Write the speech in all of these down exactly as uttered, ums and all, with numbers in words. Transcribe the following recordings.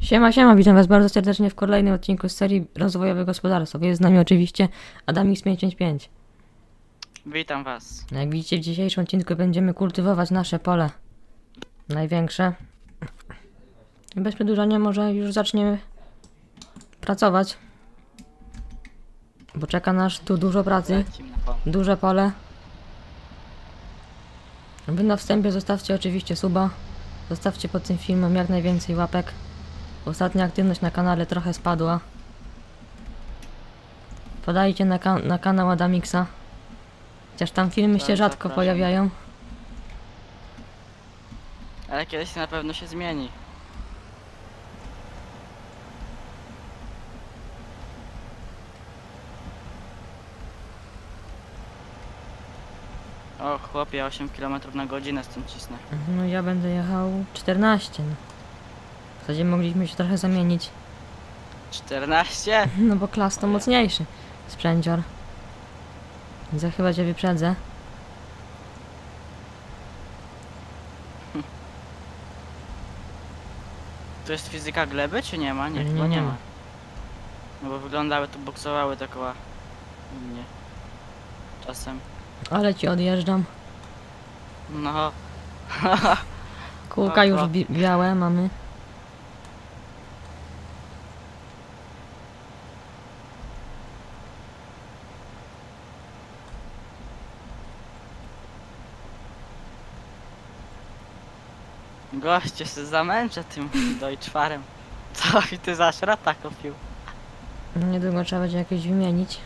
Siema, siema, witam was bardzo serdecznie w kolejnym odcinku z serii rozwojowych gospodarstw. Jest z nami oczywiście Adamix pięć pięć pięć. Witam was. Jak widzicie, w dzisiejszym odcinku będziemy kultywować nasze pole największe. Bez przedłużania może już zaczniemy pracować, bo czeka nas tu dużo pracy, Lecimy na pole. duże pole. Wy na wstępie zostawcie oczywiście suba, zostawcie pod tym filmem jak najwięcej łapek. Ostatnia aktywność na kanale trochę spadła. Podajcie na, ka na kanał Adamixa. Chociaż tam filmy się Tak, rzadko zapraszam. pojawiają. Ale kiedyś na pewno się zmieni. O chłopie, osiem kilometrów na godzinę z tym cisnę. No ja będę jechał czternaście. No. W zasadzie mogliśmy się trochę zamienić. czternaście? No bo klas to mocniejszy sprzęcior. Więc ja chyba cię wyprzedzę. Tu jest fizyka gleby, czy nie ma? Nie, Nie, chyba nie nie ma. ma. No bo wyglądały, tu boksowały te koła. Nie. Czasem. Ale ci odjeżdżam. No. Kółka O, już o. bi białe mamy. Goście się zamęczę tym dojczwarem. Co i ty za szrota kupił? Niedługo trzeba będzie jakieś wymienić.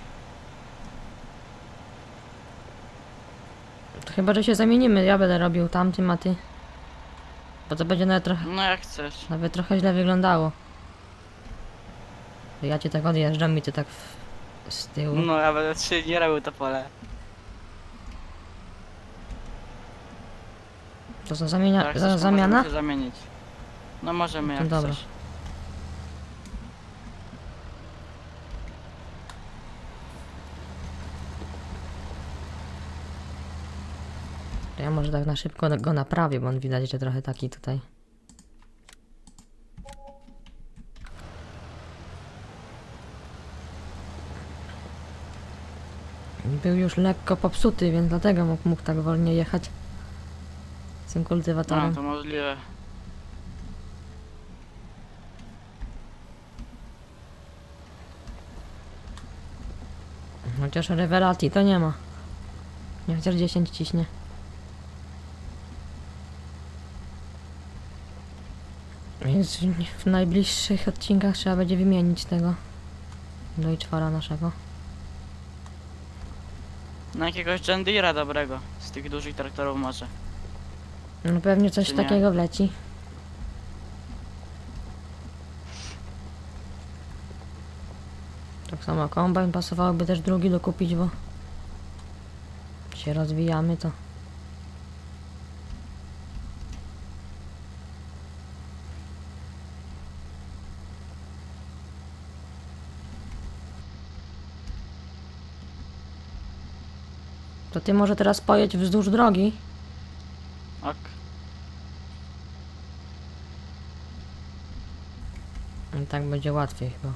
To chyba, że się zamienimy. Ja będę robił tamtym, a ty. Bo to będzie nawet trochę, No jak chcesz. nawet trochę źle wyglądało. Że ja cię tak odjeżdżam i ty tak w, z tyłu. No ja będę trzy dni robił to pole. To co, zamienia, Jak za, chcesz, to zamiana? możemy się zamienić. No możemy To jak dobra. chcesz. To ja może tak na szybko go naprawię, bo on widać, że trochę taki tutaj. Był już lekko popsuty, więc dlatego mógł, mógł tak wolniej jechać z tym No kultywatorem. to możliwe. Chociaż rewelacji to nie ma. Nie, chociaż dziesięć ciśnie. Więc w, w najbliższych odcinkach trzeba będzie wymienić tego dojczwara naszego. Na jakiegoś John Deere'a dobrego. Z tych dużych traktorów może. No pewnie coś Czy nie? takiego wleci. Tak samo kombajn pasowałoby też drugi dokupić, bo się rozwijamy to. To ty może teraz pojedź wzdłuż drogi. Ok. I tak będzie łatwiej chyba.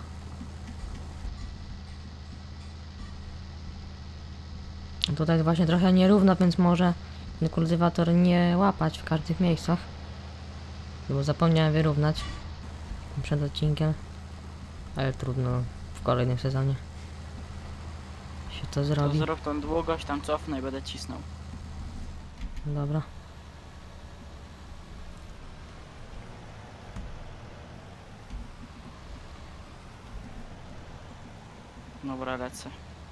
Tutaj jest właśnie trochę nierówno, więc może ten kultywator nie łapać w każdych miejscach. Bo zapomniałem wyrównać przed odcinkiem. Ale trudno, w kolejnym sezonie się to To zrobi. zrób tą długość, tam cofnę i będę cisnął. Dobra. Dobra, lecę.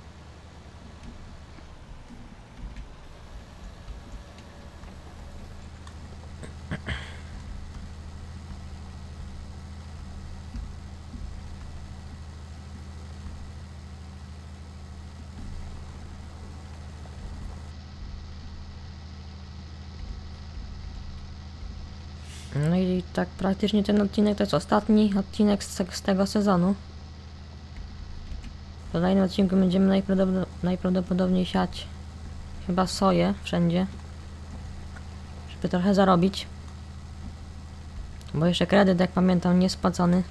No i tak praktycznie ten odcinek to jest ostatni odcinek z, z tego sezonu. W kolejnym odcinku będziemy najprawdopod najprawdopodobniej siać chyba soję wszędzie, żeby trochę zarobić. Bo jeszcze kredyt, jak pamiętam, nie spłacony.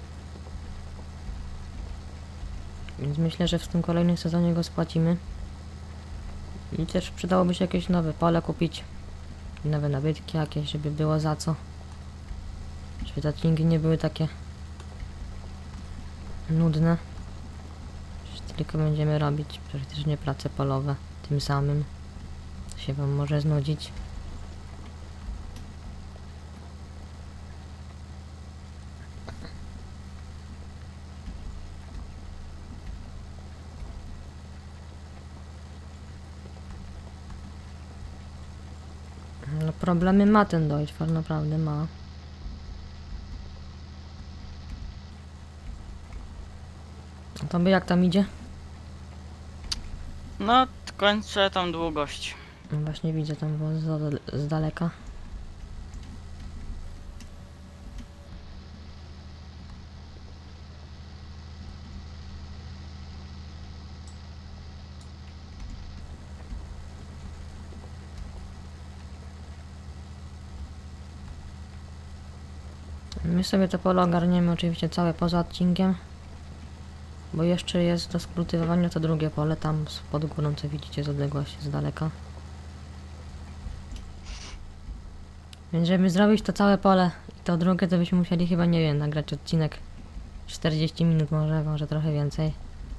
Więc myślę, że w tym kolejnym sezonie go spłacimy. I też przydałoby się jakieś nowe pole kupić. Nowe nabytki jakieś, żeby było za co. Żeby te odcinki nie były takie nudne. Że tylko będziemy robić praktycznie prace polowe tym samym. To się wam może znudzić. No problemy ma ten Deutschfall, naprawdę ma. A tobie jak tam idzie? No, kończę tą długość. No właśnie widzę tam było z, z daleka. My sobie to pole ogarniemy oczywiście całe poza odcinkiem. Bo jeszcze jest do skultywowania to drugie pole, tam pod górą, co widzicie z odległości, z daleka. Więc żeby zrobić to całe pole i to drugie, to byśmy musieli chyba, nie wiem, nagrać odcinek czterdzieści minut może, może trochę więcej.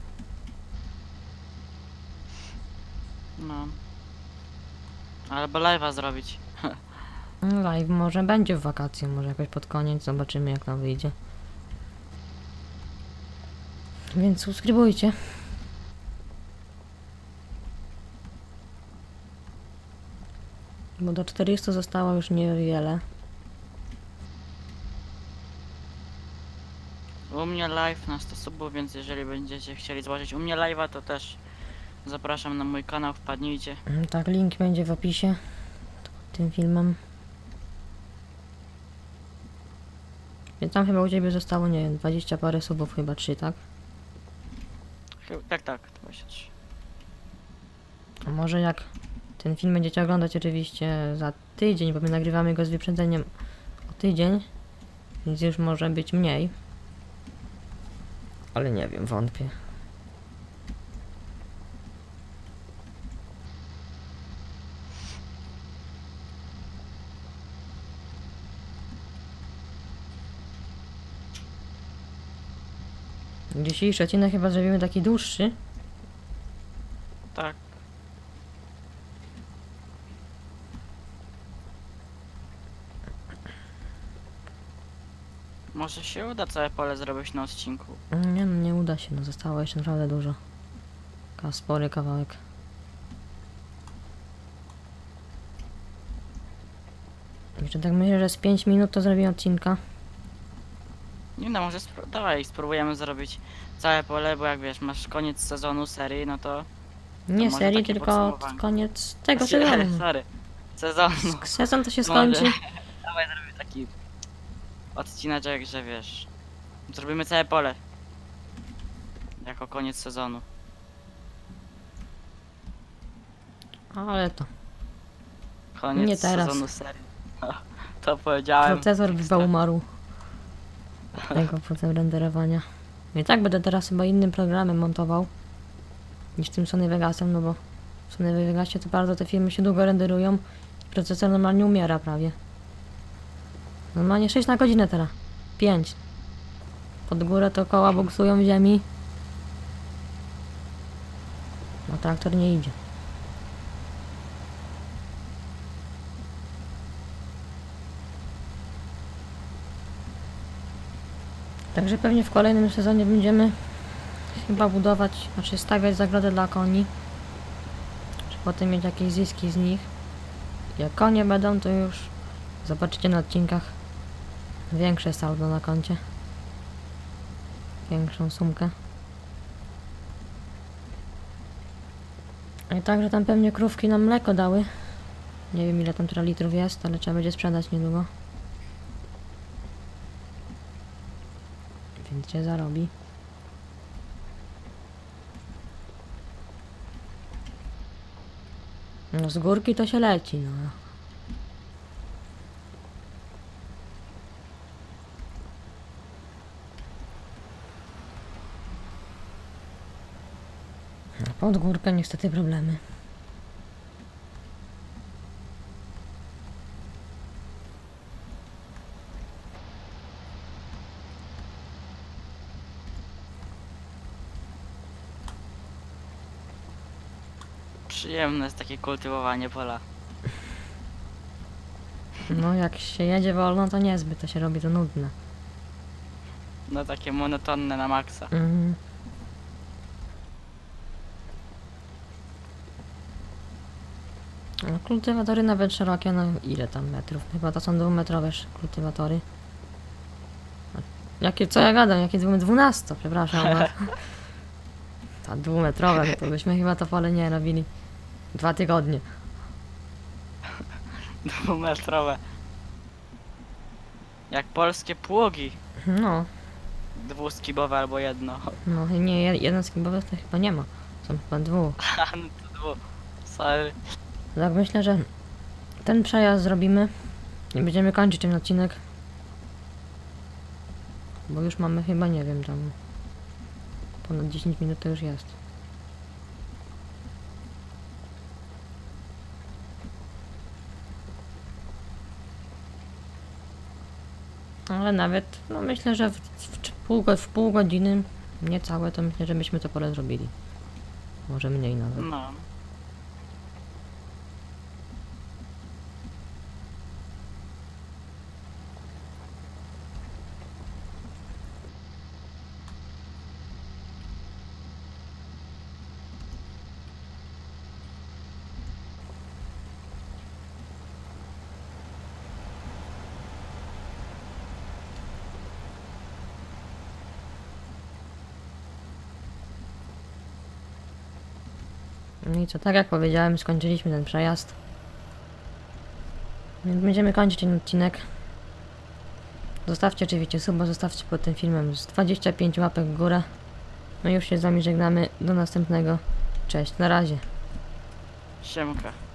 No. Albo live'a zrobić. No, live może będzie w wakacje, może jakoś pod koniec, zobaczymy jak tam wyjdzie. Więc subskrybujcie. Bo do czterdziestu zostało już niewiele. U mnie live na sto subów, więc jeżeli będziecie chcieli zobaczyć u mnie live'a, to też zapraszam na mój kanał, wpadnijcie. Tak, link będzie w opisie pod tym filmem. Więc tam chyba u ciebie zostało, nie wiem, dwadzieścia parę subów, chyba trzy, tak? Chyba, tak, tak, dwadzieścia trzy. A może jak ten film będziecie oglądać oczywiście za tydzień, bo my nagrywamy go z wyprzedzeniem o tydzień, więc już może być mniej. Ale nie wiem, wątpię. Dzisiejszy odcinek chyba zrobimy taki dłuższy. Tak. Może się uda całe pole zrobić na odcinku. Nie no, nie uda się, no zostało jeszcze naprawdę dużo. Ka spory kawałek. Jeszcze tak myślę, że z pięć minut to zrobię odcinka. Nie no, może spró dawaj, spróbujemy zrobić całe pole, bo jak wiesz, masz koniec sezonu serii, no to... Nie może serii, takie tylko podsumowanie. koniec tego Znaczy, sezonu. Sorry, sezonu. Sezon to się Może. skończy. Dawaj zrobimy taki odcineczek, że wiesz, zrobimy całe pole. Jako koniec sezonu. Ale to. Koniec Nie teraz. sezonu serii. To powiedziałem. Procesor chyba umarł. Tego proces renderowania. I tak będę teraz chyba innym programem montował niż tym Sony Vegasem, no bo w Sony Vegasie to bardzo te filmy się długo renderują. Procesor normalnie umiera prawie. Normalnie sześć na godzinę teraz. pięć. Pod górę to koła boksują w ziemi. No traktor nie idzie. Także pewnie w kolejnym sezonie będziemy chyba budować, znaczy stawiać zagrodę dla koni. Żeby potem mieć jakieś zyski z nich. Jak konie będą, to już zobaczycie na odcinkach większe saldo na koncie. Większą sumkę. I także tam pewnie krówki nam mleko dały. Nie wiem ile tam teraz litrów jest, ale trzeba będzie sprzedać niedługo. Więc się zarobi. No z górki to się leci, no. Pod górkę niestety problemy. Przyjemne jest takie kultywowanie pola. No jak się jedzie wolno, to niezbyt, to się robi to nudne. No takie monotonne na maksa. Mhm. No, kultywatory nawet szerokie, no ile tam metrów? Chyba to są dwumetrowe sz- kultywatory. A Jakie, co ja gadam? Jakie dwu- dwunasto, przepraszam. No. Ta dwumetrowe, no to byśmy chyba to pole nie robili. Dwa tygodnie. Dwumetrowe. Jak polskie pługi. No, Dwuskibowe albo jedno. no nie, je- jeden skibowy to chyba nie ma. Są chyba dwu. A, no to dwu. Sorry. Tak myślę, że ten przejazd zrobimy i będziemy kończyć ten odcinek. Bo już mamy chyba, nie wiem, tam ponad dziesięć minut to już jest. Ale nawet, no myślę, że w, w, pół, go- w pół godziny, niecałe, to myślę, że byśmy to pole zrobili. Może mniej nawet. No. No i co, tak jak powiedziałem, skończyliśmy ten przejazd. Więc będziemy kończyć ten odcinek. Zostawcie oczywiście suba, zostawcie pod tym filmem z dwadzieścia pięć łapek w górę. No i już się z wami żegnamy. Do następnego. Cześć, na razie. Siemka.